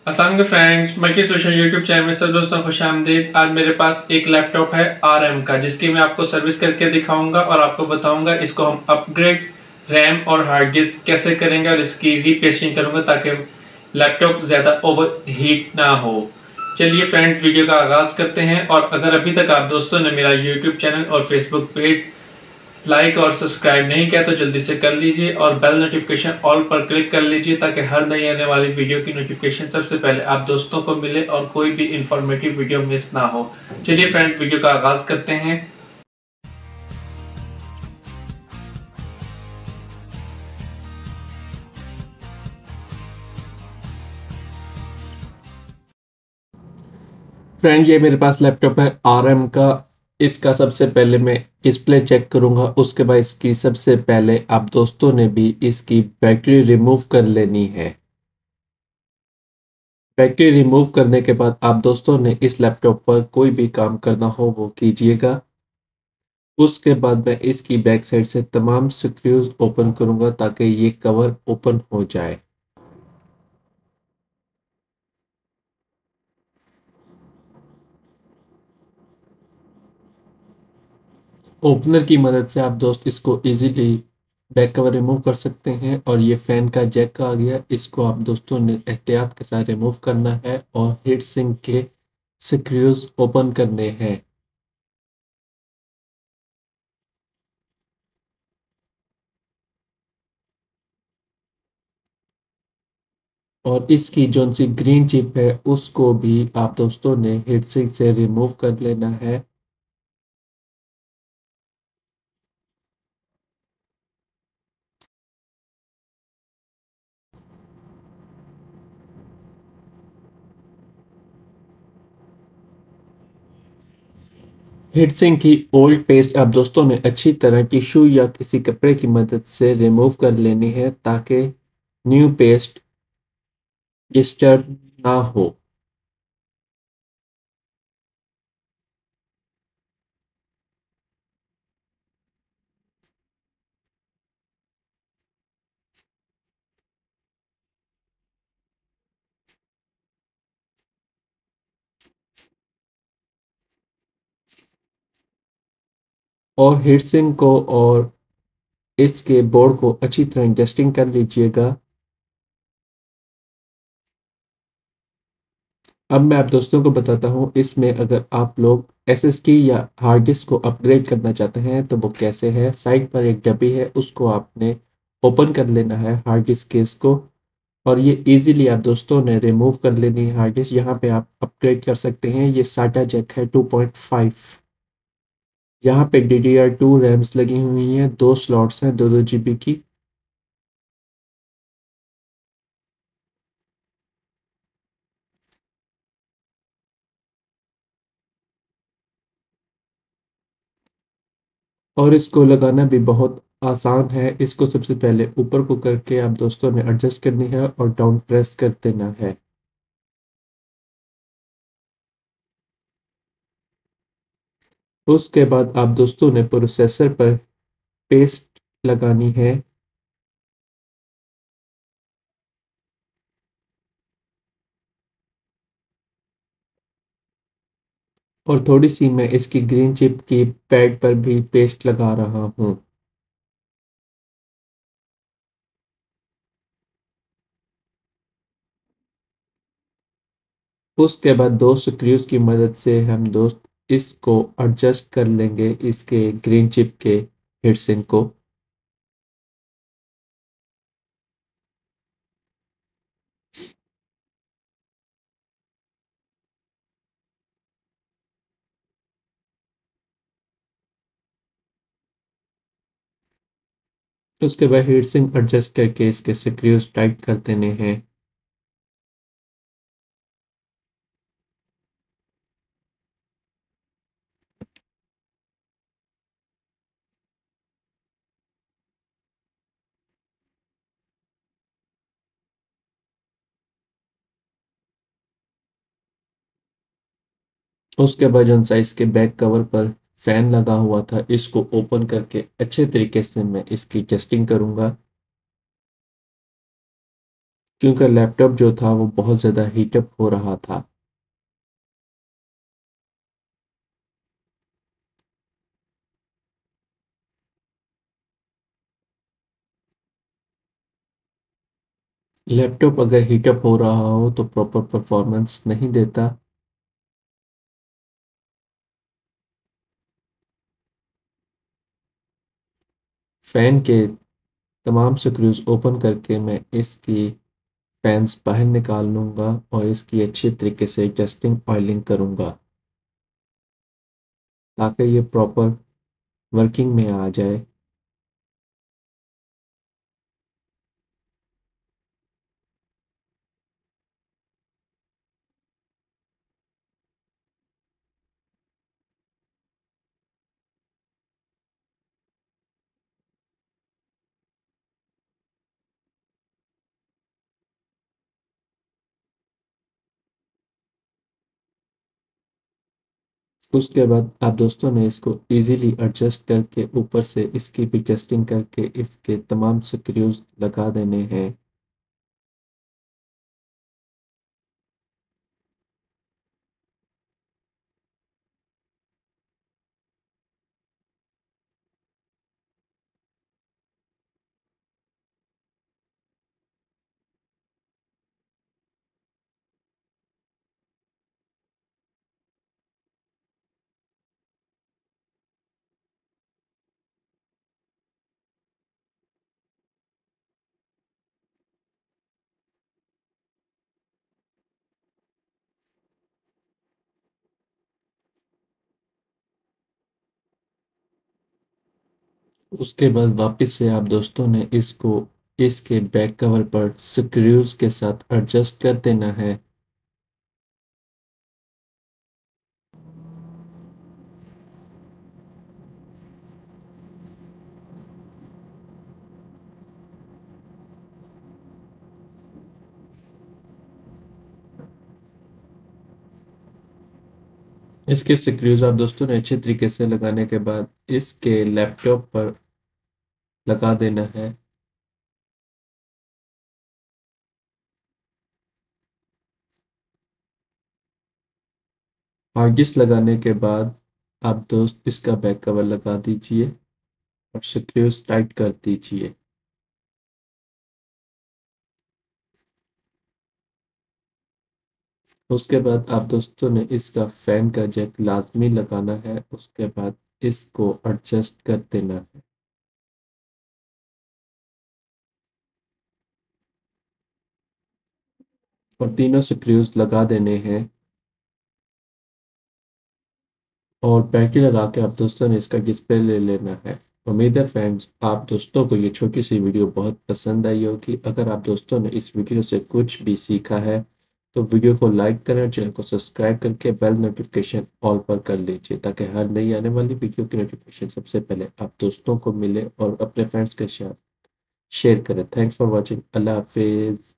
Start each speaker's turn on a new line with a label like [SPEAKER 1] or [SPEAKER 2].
[SPEAKER 1] अस्सलाम वालेकुम friends, multi solution YouTube channel में सब दोस्तों खुश आमदीद। आज मेरे पास एक लैपटॉप है RM का, जिसकी मैं आपको सर्विस करके दिखाऊंगा और आपको बताऊंगा इसको हम अपग्रेड रैम और हार्ड डिस्क कैसे करेंगे और इसकी रीपेस्टिंग करूंगा ताकि लैपटॉप ज़्यादा ओवर हीट ना हो। चलिए फ्रेंड, वीडियो का आगाज़ करते हैं। और अगर अभी तक आप दोस्तों ने मेरा यूट्यूब चैनल और फेसबुक पेज लाइक और सब्सक्राइब नहीं किया तो जल्दी से कर लीजिए और बेल नोटिफिकेशन ऑल पर क्लिक कर लीजिए ताकि हर नई आने वाली वीडियो की नोटिफिकेशन सबसे पहले आप दोस्तों को मिले और कोई भी इंफॉर्मेटिव वीडियो मिस ना हो। चलिए फ्रेंड, वीडियो का आगाज करते हैं। फ्रेंड, ये मेरे पास लैपटॉप है RM का। इसका सबसे पहले मैं डिस्प्ले चेक करूंगा, उसके बाद इसकी सबसे पहले आप दोस्तों ने भी इसकी बैटरी रिमूव कर लेनी है। बैटरी रिमूव करने के बाद आप दोस्तों ने इस लैपटॉप पर कोई भी काम करना हो वो कीजिएगा। उसके बाद मैं इसकी बैक साइड से तमाम स्क्रूज ओपन करूंगा ताकि ये कवर ओपन हो जाए। ओपनर की मदद से आप दोस्त इसको इजीली बैक कवर रिमूव कर सकते हैं। और ये फैन का जैक आ गया, इसको आप दोस्तों ने एहतियात के साथ रिमूव करना है और हीट सिंक के स्क्रूज ओपन करने हैं। और इसकी जो सी ग्रीन चिप है उसको भी आप दोस्तों ने हीट सिंक से रिमूव कर लेना है। हीट सिंक की ओल्ड पेस्ट आप दोस्तों ने अच्छी तरह टिश्यू या किसी कपड़े की मदद से रिमूव कर लेनी है ताकि न्यू पेस्ट डिस्टर्ब ना हो। और हीट सिंक को और इसके बोर्ड को अच्छी तरह डस्टिंग कर लीजिएगा। अब मैं आप दोस्तों को बताता हूँ इसमें अगर आप लोग SSD या हार्ड डिस्क को अपग्रेड करना चाहते हैं तो वो कैसे है। साइड पर एक डब्बी है, उसको आपने ओपन कर लेना है हार्ड डिस्क केस को। और ये इजीली आप दोस्तों ने रिमूव कर लेनी है हार्ड डिस्क। यहाँ पे आप अपग्रेड कर सकते हैं। ये साटा जैक है 2.5। यहाँ पे DDR2 रैम्स लगी हुई हैं, 2 स्लॉट्स हैं 2-2 GB की। और इसको लगाना भी बहुत आसान है। इसको सबसे पहले ऊपर को करके आप दोस्तों ने एडजस्ट करनी है और डाउन प्रेस कर देना है। उसके बाद आप दोस्तों ने प्रोसेसर पर पेस्ट लगानी है। और थोड़ी सी मैं इसकी ग्रीन चिप की पैड पर भी पेस्ट लगा रहा हूँ। उसके बाद दो स्क्रूज की मदद से हम दोस्त इसको एडजस्ट कर लेंगे, इसके ग्रीन चिप के हीटसिंक को। उसके बाद हीटसिंक एडजस्ट करके इसके स्क्रूज टाइट कर देने हैं। उसके बाद जो सा इसके बैक कवर पर फैन लगा हुआ था, इसको ओपन करके अच्छे तरीके से मैं इसकी टेस्टिंग करूंगा। क्योंकि लैपटॉप जो था वो बहुत ज़्यादा हीटअप हो रहा था। लैपटॉप अगर हीटअप हो रहा हो तो प्रॉपर परफॉर्मेंस नहीं देता। फैन के तमाम स्क्रूज ओपन करके मैं इसकी फैंस बाहर निकाल लूँगा और इसकी अच्छी तरीके से एडजस्टिंग ऑयलिंग करूँगा ताकि ये प्रॉपर वर्किंग में आ जाए। उसके बाद आप दोस्तों ने इसको इजीली एडजस्ट करके ऊपर से इसकी भी टेस्टिंग करके इसके तमाम स्क्रूज लगा देने हैं। उसके बाद वापस से आप दोस्तों ने इसको इसके बैक कवर पर स्क्रूज के साथ एडजस्ट कर देना है। इसके स्क्रूज आप दोस्तों ने अच्छे तरीके से लगाने के बाद इसके लैपटॉप पर लगा देना है। हार्ड डिस्क लगाने के बाद आप दोस्त इसका बैक कवर लगा दीजिए और स्क्रूज टाइट कर दीजिए। उसके बाद आप दोस्तों ने इसका फैन का जैक लाजमी लगाना है। उसके बाद इसको एडजस्ट कर देना है और तीनों स्क्रूज लगा देने हैं और बैटरी लगा के आप दोस्तों ने इसका डिस्प्ले ले लेना है। उम्मीद है फ्रेंड्स आप दोस्तों को ये छोटी सी वीडियो बहुत पसंद आई होगी। अगर आप दोस्तों ने इस वीडियो से कुछ भी सीखा है तो वीडियो को लाइक करें और चैनल को सब्सक्राइब करके बेल नोटिफिकेशन ऑल पर कर लीजिए ताकि हर नई आने वाली वीडियो की नोटिफिकेशन सबसे पहले आप दोस्तों को मिले और अपने फ्रेंड्स के साथ शेयर करें। Thanks for watching. अल्लाह हाफिज़।